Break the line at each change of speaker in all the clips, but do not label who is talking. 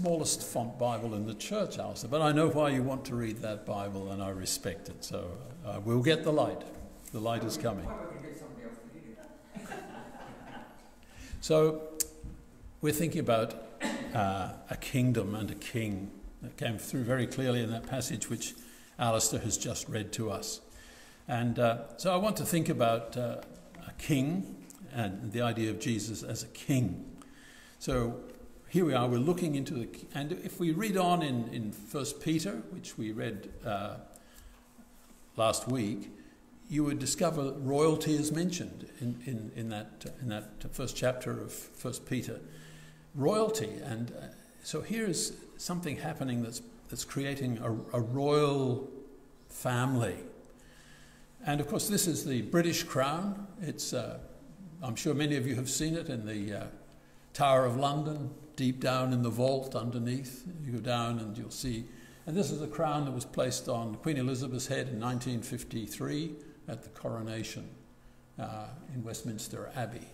smallest font Bible in the church, Alistair, but I know why you want to read that Bible, and I respect it. So we'll get the light. The light is coming. So we're thinking about a kingdom and a king. That came through very clearly in that passage which Alistair has just read to us. And so I want to think about a king and the idea of Jesus as a king. So here we are, we're looking into the... And if we read on in 1 Peter, which we read last week, you would discover royalty is mentioned in that first chapter of 1 Peter. Royalty, and so here's something happening that's creating a royal family. And of course this is the British crown. It's I'm sure many of you have seen it in the Tower of London, deep down in the vault underneath. You go down and you'll see, and this is the crown that was placed on Queen Elizabeth's head in 1953 at the coronation in Westminster Abbey.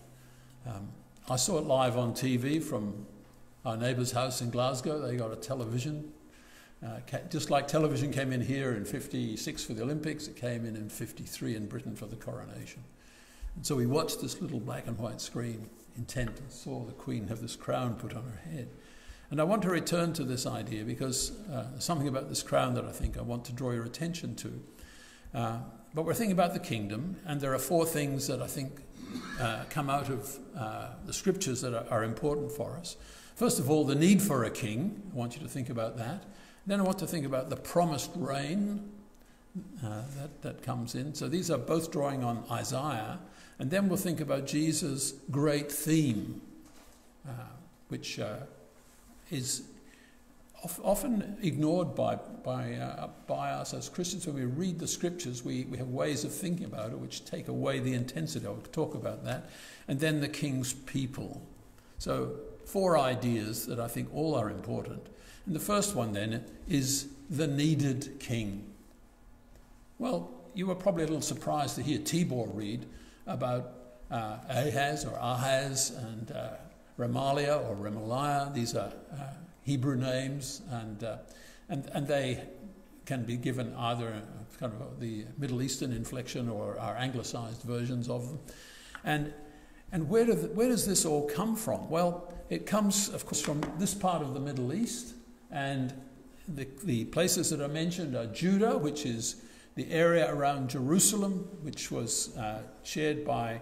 I saw it live on TV from our neighbour's house in Glasgow. They got a television. Just like television came in here in 56 for the Olympics, it came in 53 in Britain for the coronation. And so we watched this little black and white screen intent and saw the Queen have this crown put on her head. And I want to return to this idea because there's something about this crown that I think I want to draw your attention to. But we're thinking about the kingdom, and there are four things that I think come out of the scriptures that are important for us. First of all, the need for a king. I want you to think about that. Then I want to think about the promised reign that comes in. So these are both drawing on Isaiah. And then we'll think about Jesus' great theme, which is often ignored by us as Christians. When we read the scriptures, we have ways of thinking about it which take away the intensity. I'll talk about that. And then the king's people. So four ideas that I think all are important. And the first one then is the needed king. Well, you were probably a little surprised to hear Tibor read about Ahaz and Remaliah or Remaliah. These are Hebrew names, and they can be given either kind of the Middle Eastern inflection or our anglicized versions of them. And where does this all come from? Well, it comes, of course, from this part of the Middle East, and the places that are mentioned are Judah, which is the area around Jerusalem, which was shared by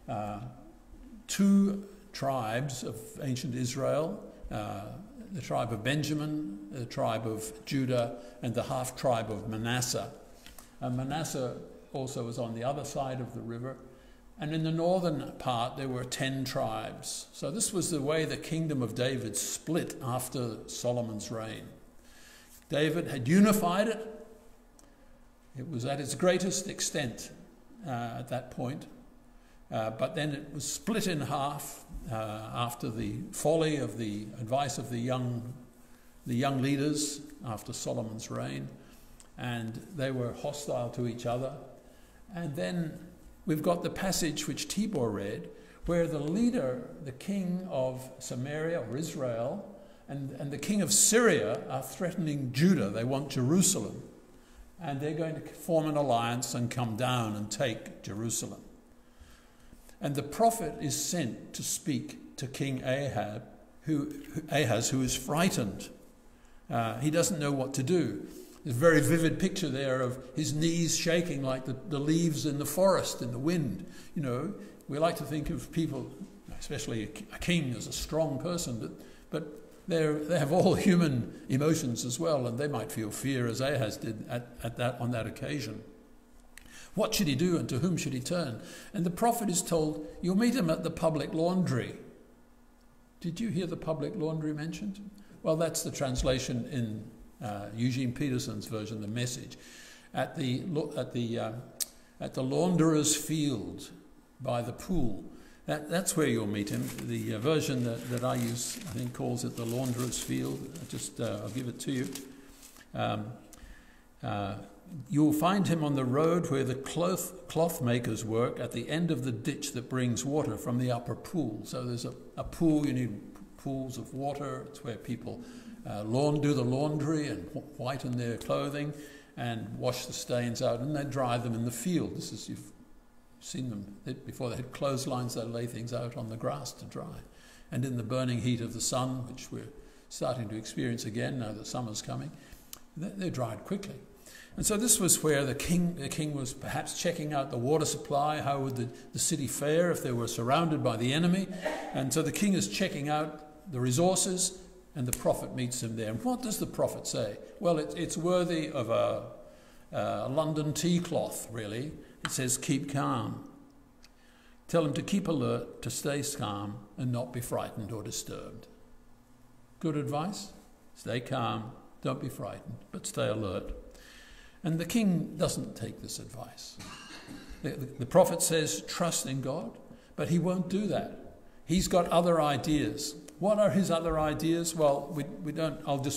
two tribes of ancient Israel, the tribe of Benjamin, the tribe of Judah, and the half-tribe of Manasseh. And Manasseh also was on the other side of the river. And in the northern part, there were 10 tribes. So this was the way the kingdom of David split after Solomon's reign. David had unified it. It was at its greatest extent at that point. But then it was split in half after the folly of the advice of the young leaders after Solomon's reign. And they were hostile to each other. And then we've got the passage which Tibor read, where the leader, the king of Samaria or Israel, and the king of Syria are threatening Judah. They want Jerusalem. And they're going to form an alliance and come down and take Jerusalem. And the prophet is sent to speak to King Ahaz, who is frightened. He doesn't know what to do. There's a very vivid picture there of his knees shaking like the leaves in the forest in the wind. You know, we like to think of people, especially a king, as a strong person, but they have all human emotions as well, and they might feel fear as Ahaz did on that occasion. What should he do, and to whom should he turn? And the prophet is told, you'll meet him at the public laundry. Did you hear the public laundry mentioned? Well, that's the translation in Eugene Peterson's version, the Message. At the launderer's field by the pool. That's where you'll meet him. The version that I use, I think, calls it the launderer's field. I'll give it to you. You'll find him on the road where the cloth makers work, at the end of the ditch that brings water from the upper pool. So there's a pool, you need pools of water. It's where people do the laundry and whiten their clothing and wash the stains out, and they dry them in the field. This is, you've seen them before. They had clotheslines, they lay things out on the grass to dry. And in the burning heat of the sun, which we're starting to experience again now that summer's coming, they're dried quickly. And so this was where the king was perhaps checking out the water supply. How would the city fare if they were surrounded by the enemy? And so the king is checking out the resources, and the prophet meets him there. And what does the prophet say? Well, it's worthy of a London tea cloth, really. It says, keep calm. Tell him to keep alert, to stay calm, and not be frightened or disturbed. Good advice? Stay calm, don't be frightened, but stay alert. And the king doesn't take this advice. The prophet says, trust in God, but he won't do that. He's got other ideas. What are his other ideas? Well, we don't, I'll just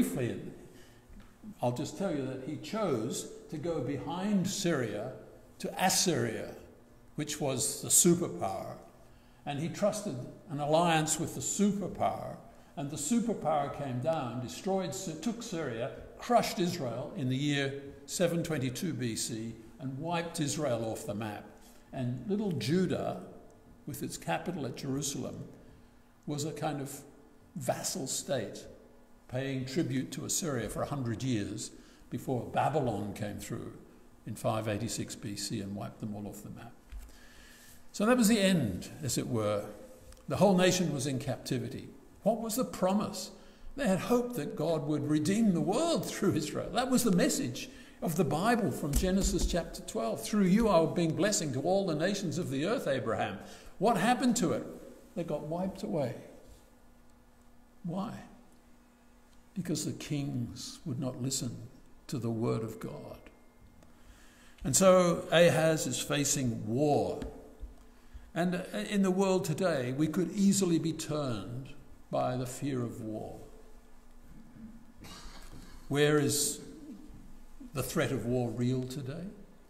tell you that he chose to go behind Syria to Assyria, which was the superpower. And he trusted an alliance with the superpower, and the superpower came down, took Syria, crushed Israel in the year 722 BC, and wiped Israel off the map. And little Judah, with its capital at Jerusalem, was a kind of vassal state, paying tribute to Assyria for 100 years before Babylon came through in 586 BC and wiped them all off the map. So that was the end, as it were. The whole nation was in captivity. What was the promise? They had hoped that God would redeem the world through Israel. That was the message of the Bible from Genesis chapter 12. Through you I will bring blessing to all the nations of the earth, Abraham. What happened to it? They got wiped away. Why? Because the kings would not listen to the word of God. And so Ahaz is facing war. And in the world today, we could easily be turned by the fear of war. Where is the threat of war real today?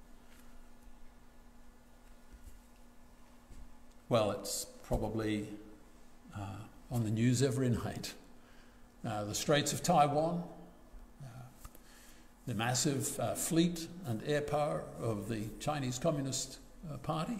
Well, it's probably on the news every night. The Straits of Taiwan, the massive fleet and air power of the Chinese Communist Party.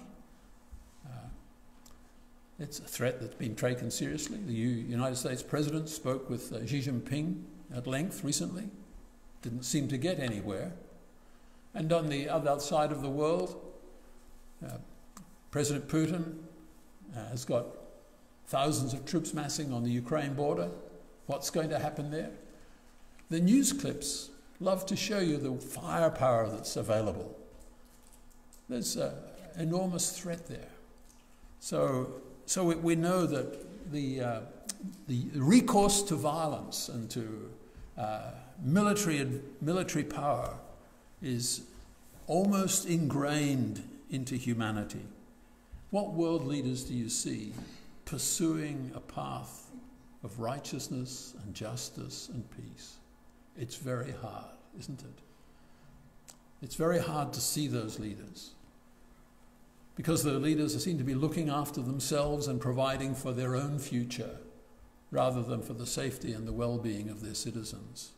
It's a threat that's been taken seriously. The United States President spoke with Xi Jinping at length recently. Didn't seem to get anywhere. And on the other side of the world, President Putin has got thousands of troops massing on the Ukraine border. What's going to happen there? The news clips love to show you the firepower that's available. There's an enormous threat there. So we know that the recourse to violence and to military power is almost ingrained into humanity. What world leaders do you see pursuing a path of righteousness and justice and peace? It's very hard, isn't it? It's very hard to see those leaders, because the leaders seem to be looking after themselves and providing for their own future rather than for the safety and the well-being of their citizens.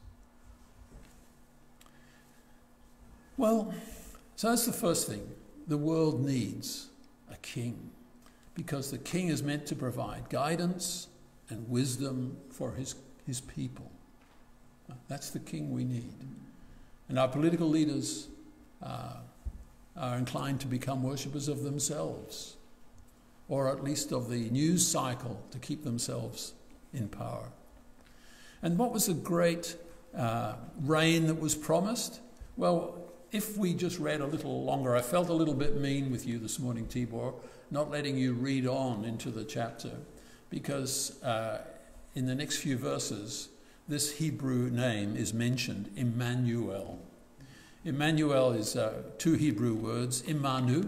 Well, so that's the first thing. The world needs a king, because the king is meant to provide guidance and wisdom for his people. That's the king we need. And our political leaders are inclined to become worshippers of themselves, or at least of the news cycle, to keep themselves in power. And what was the great reign that was promised? Well, if we just read a little longer, I felt a little bit mean with you this morning, Tibor, not letting you read on into the chapter, because in the next few verses, this Hebrew name is mentioned, Immanuel. Immanuel is two Hebrew words, Immanuel.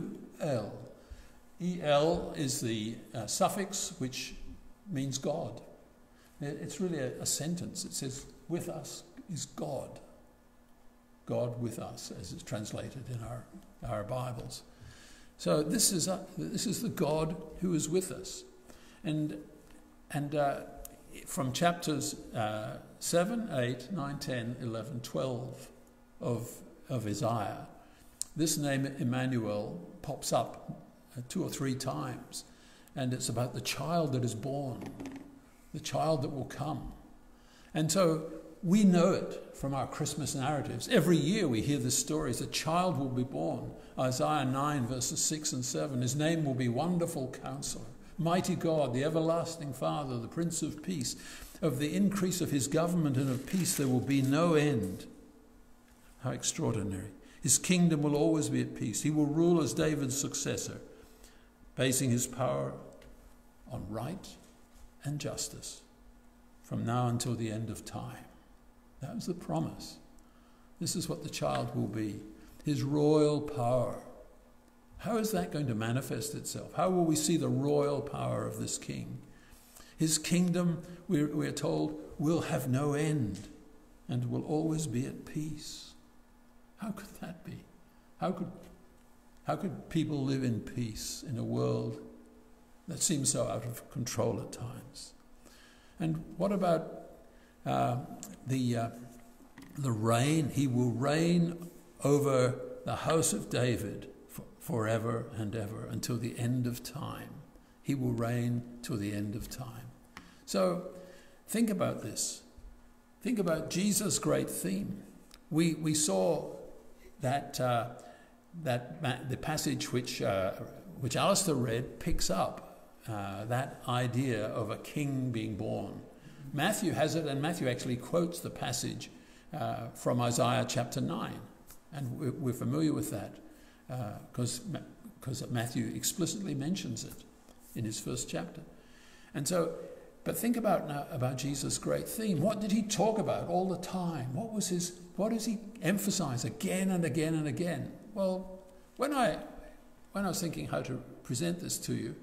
El is the suffix which means God. It's really a sentence. It says, with us is God. God with us, as it's translated in our Bibles. So this is the God who is with us. And from chapters 7, 8, 9, 10, 11, 12 of Isaiah, this name Immanuel pops up 2 or 3 times, and it's about the child that is born, the child that will come. And so we know it from our Christmas narratives. Every year we hear this story, a child will be born. Isaiah 9 verses 6 and 7, his name will be Wonderful Counselor, Mighty God, the Everlasting Father, the Prince of Peace. Of the increase of his government and of peace there will be no end. How extraordinary. His kingdom will always be at peace. He will rule as David's successor, basing his power on right and justice from now until the end of time. That was the promise. This is what the child will be. His royal power. How is that going to manifest itself? How will we see the royal power of this king? His kingdom, we're told, will have no end and will always be at peace. How could that be? How could people live in peace in a world that seems so out of control at times? And what about the reign? He will reign over the house of David forever and ever until the end of time. He will reign till the end of time. So think about this. Think about Jesus' great theme. We saw that the passage which Alistair read picks up that idea of a king being born. Matthew has it, and Matthew actually quotes the passage from Isaiah chapter 9. And we're familiar with that because Matthew explicitly mentions it in his first chapter. And so, but think about Jesus' great theme. What did he talk about all the time? What does he emphasize again and again and again? Well, when I was thinking how to present this to you,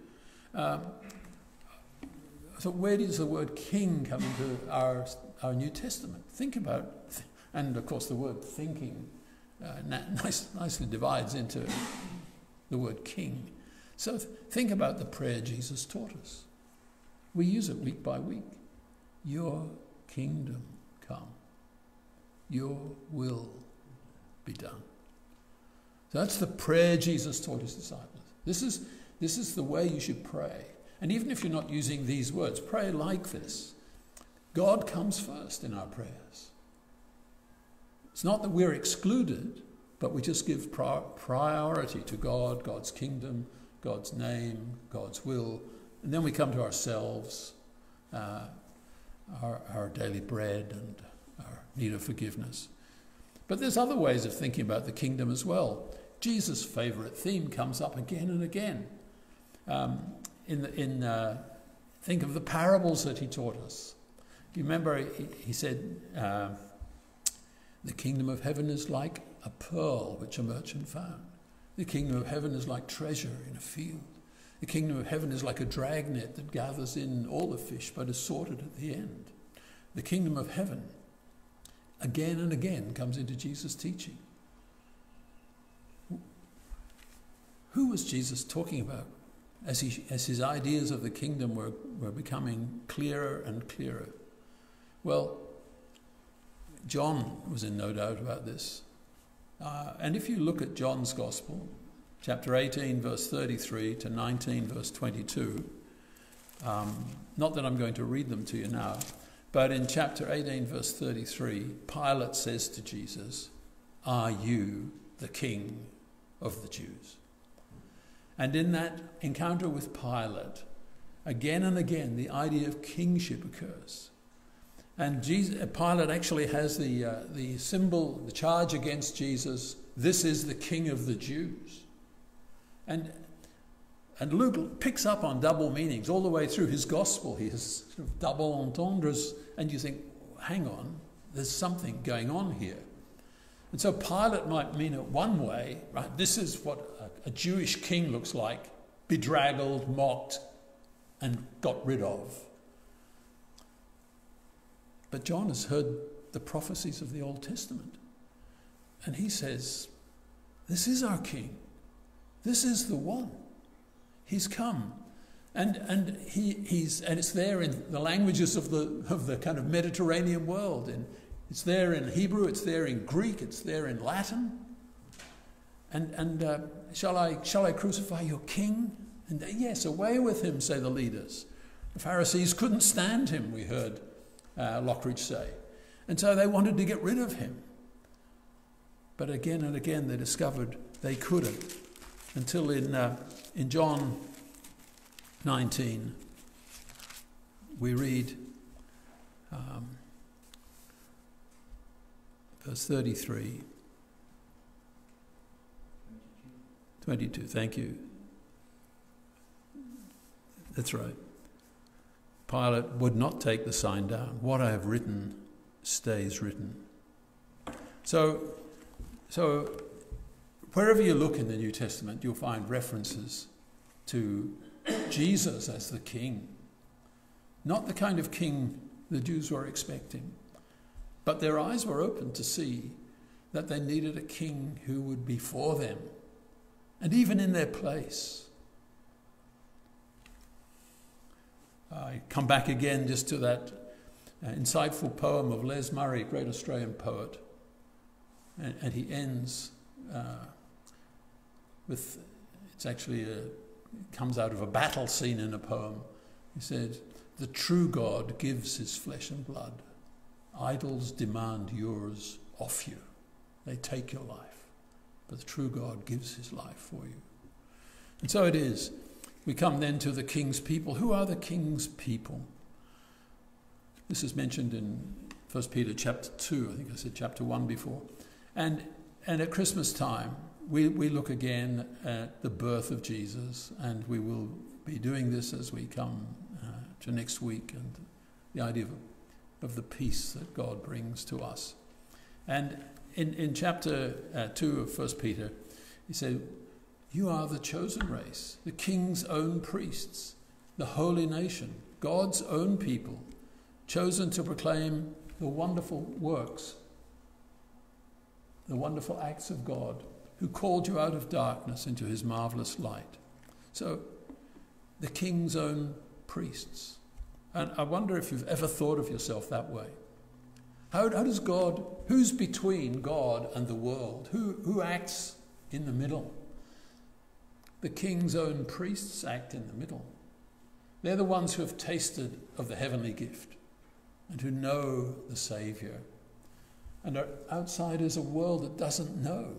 so where does the word king come into our New Testament? Think about, and of course the word thinking nicely divides into the word king. So think about the prayer Jesus taught us. We use it week by week. Your kingdom come. Your will be done. So that's the prayer Jesus taught his disciples. This is the way you should pray. And even if you're not using these words, pray like this. God comes first in our prayers. It's not that we're excluded, but we just give priority to God, God's kingdom, God's name, God's will. And then we come to ourselves, our daily bread and our need of forgiveness. But there's other ways of thinking about the kingdom as well. Jesus' favourite theme comes up again and again. Think of the parables that he taught us. You remember he said, the kingdom of heaven is like a pearl which a merchant found. The kingdom of heaven is like treasure in a field. The kingdom of heaven is like a dragnet that gathers in all the fish but is sorted at the end. The kingdom of heaven, again and again, comes into Jesus' teaching. Who was Jesus talking about as his ideas of the kingdom were becoming clearer and clearer? Well, John was in no doubt about this. And if you look at John's Gospel, chapter 18, verse 33 to 19, verse 22, not that I'm going to read them to you now, but in chapter 18, verse 33, Pilate says to Jesus, "Are you the king of the Jews?" And in that encounter with Pilate, again and again, the idea of kingship occurs. And Pilate actually has the symbol, the charge against Jesus, "This is the King of the Jews." And Luke picks up on double meanings all the way through his gospel. He has sort of double entendres, and you think, hang on, there's something going on here. And so Pilate might mean it one way, right? This is what a Jewish king looks like, bedraggled, mocked, and got rid of. But John has heard the prophecies of the Old Testament. And he says, this is our king. This is the one. He's come. And it's there in the languages of the kind of Mediterranean world. And it's there in Hebrew, it's there in Greek, it's there in Latin. And shall I crucify your king? And yes, away with him, say the leaders. The Pharisees couldn't stand him, we heard Lockridge say. And so they wanted to get rid of him. But again and again they discovered they couldn't. Until in John 19, we read verse 33. 22, thank you. That's right. Pilate would not take the sign down. What I have written stays written. So wherever you look in the New Testament, you'll find references to Jesus as the king. Not the kind of king the Jews were expecting, but their eyes were open to see that they needed a king who would be for them, and even in their place. I come back again just to that insightful poem of Les Murray, great Australian poet, and he ends with, it comes out of a battle scene in a poem. He said, "The true God gives his flesh and blood. Idols demand yours off you. They take your life. But the true God gives his life for you." And so it is. We come then to the king's people. Who are the king's people? This is mentioned in 1 Peter chapter 2. I think I said chapter 1 before. And at Christmas time, we look again at the birth of Jesus, and we will be doing this as we come to next week, and the idea of the peace that God brings to us. And in chapter 2 of 1 Peter, he said, "You are the chosen race, the king's own priests, the holy nation, God's own people, chosen to proclaim the wonderful works, the wonderful acts of God, who called you out of darkness into his marvelous light." So, the king's own priests. And I wonder if you've ever thought of yourself that way. How does God, who's between God and the world? Who acts in the middle? The king's own priests act in the middle. They're the ones who have tasted of the heavenly gift and who know the Saviour. And outside is a world that doesn't know.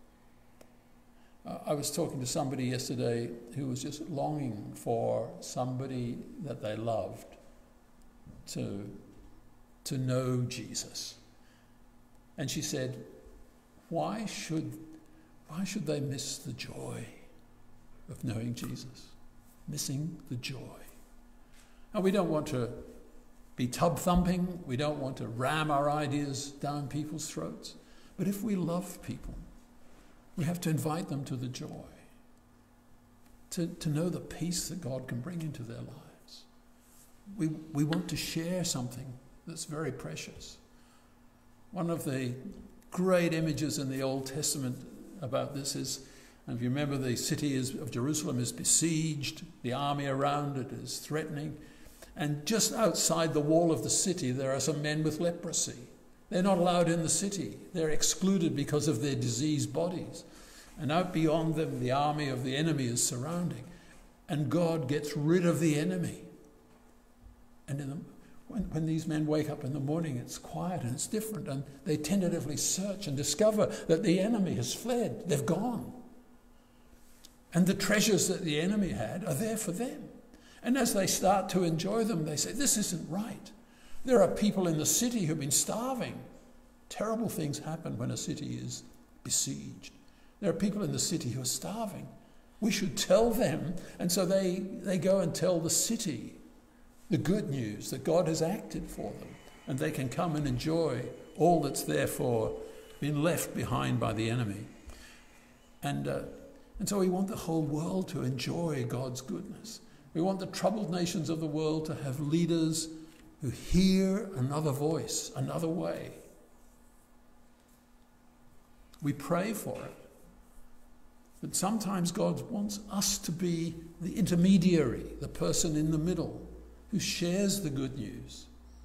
I was talking to somebody yesterday who was just longing for somebody that they loved to know Jesus. And she said, why should they miss the joy of knowing Jesus? Missing the joy. Now, we don't want to be tub thumping. We don't want to ram our ideas down people's throats. But if we love people, we have to invite them to the joy, to know the peace that God can bring into their lives. We want to share something that's very precious. One of the great images in the Old Testament about this is, and if you remember, the city of Jerusalem is besieged, the army around it is threatening, and just outside the wall of the city there are some men with leprosy. They're not allowed in the city. They're excluded because of their diseased bodies. And out beyond them, the army of the enemy is surrounding. And God gets rid of the enemy. And when these men wake up in the morning, it's quiet and it's different. And they tentatively search and discover that the enemy has fled. They've gone. And the treasures that the enemy had are there for them. And as they start to enjoy them, they say, this isn't right. There are people in the city who've been starving. Terrible things happen when a city is besieged. There are people in the city who are starving. We should tell them. And so they go and tell the city the good news that God has acted for them. And they can come and enjoy all that's therefore been left behind by the enemy. And so we want the whole world to enjoy God's goodness. We want the troubled nations of the world to have leaders who hear another voice, another way. We pray for it. But sometimes God wants us to be the intermediary, the person in the middle who shares the good news.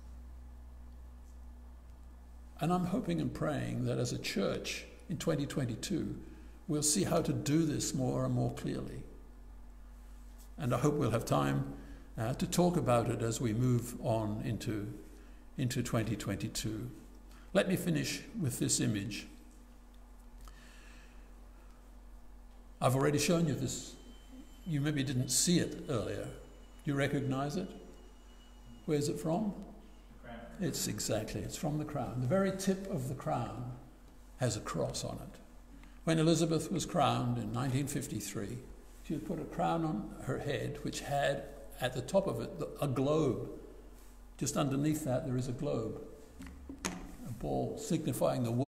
And I'm hoping and praying that as a church in 2022, we'll see how to do this more and more clearly. And I hope we'll have time to talk about it as we move on into 2022. Let me finish with this image. I've already shown you this. You maybe didn't see it earlier. You recognize it? Where's it from? The crown. It's from the crown. The very tip of the crown has a cross on it. When Elizabeth was crowned in 1953, she had put a crown on her head which had at the top of it a globe. Just underneath that there is a globe, a ball signifying the